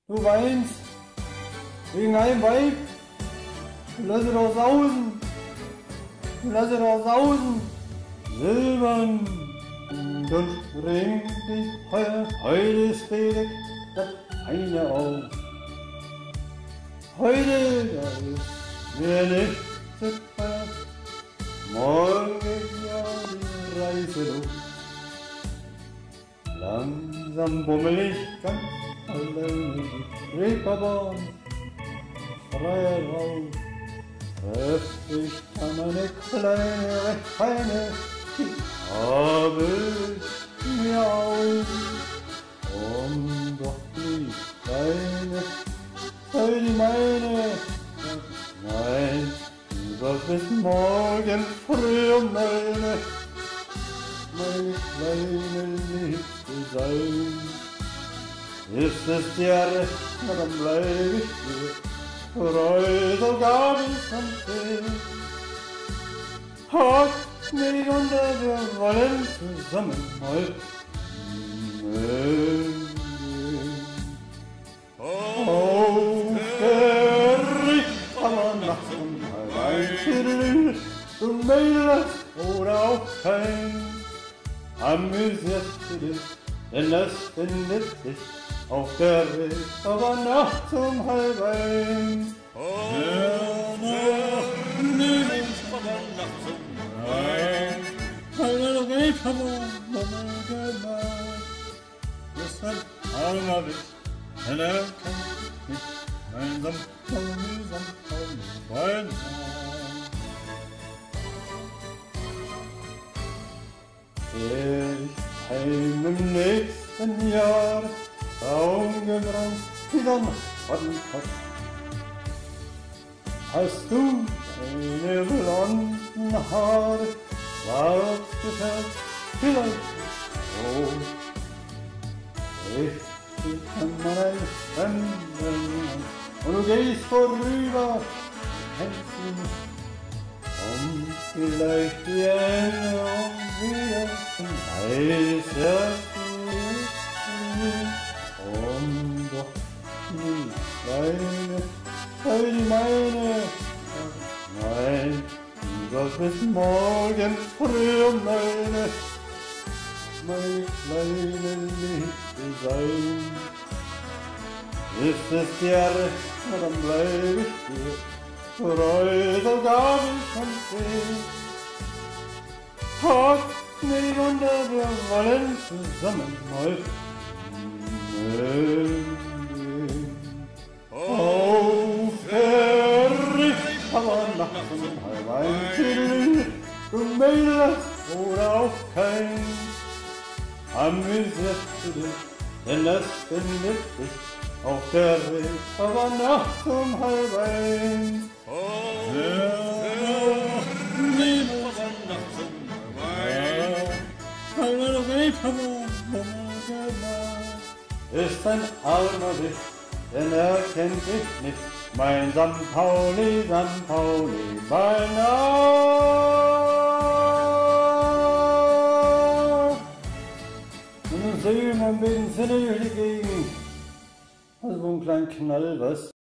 Du weinst wegen einem Weib. Lass es doch sausen. Lass es doch sausen. Silbern und bringt dich heuer. Heute ist Felix das feine auf. Heute da ist mir nicht zu feiern. Morgen geht ja die Reise los. Langsam bummel ich ganz alleine die Reeperbahn. Freiheit raus, treff ich an eine kleine, recht feine, die habe ich mir aus. Doch die deine, sei die meine. Nein, du sollst bis morgen früh um meine kleine Liebe sein. Ist es dir recht, na dann bleib ich dir treu, sogar bis am See. Hock mich unter, wir wollen zusammen mal auf der Reeperbahn nachts um halb eins. Du Mädel oder auch kein amüsiert dich, denn das findet sich auf der Reeperbahn nachts um halb eins. Ist ein armer Wicht, denn er kennt nicht einsam, mühsam, einsam. Ich heim im nächsten Jahr, traumgebrannt wie der Nachtfadenpack. Hast du deine blonden Haare schwarz gefärbt, vielleicht rot? Richtig an meiner Fremden und du gehst vorüber, kennst du mich. Und vielleicht die Erinnerung wieder weiß und doch nie deine, sei die meine. Nein, du sollst bis morgen früh um meine kleine Liebe sein. Ist es dir recht, na dann bleib ich dir treu, sogar bis am See. Hock mich unter, wir wollen zusammen mal auf der Reeperbahn nachts um halb eins. Du Mädel oder auch kein, amüsiert du dich, denn das findet sich auf der Reeperbahn nachts um halb eins. Ist ein armer Wicht, denn er kennt dich nicht, mein St. Pauli, mein Und dann sehen wir ein bisschen durch die Gegend. Also so einen kleinen Knall, was?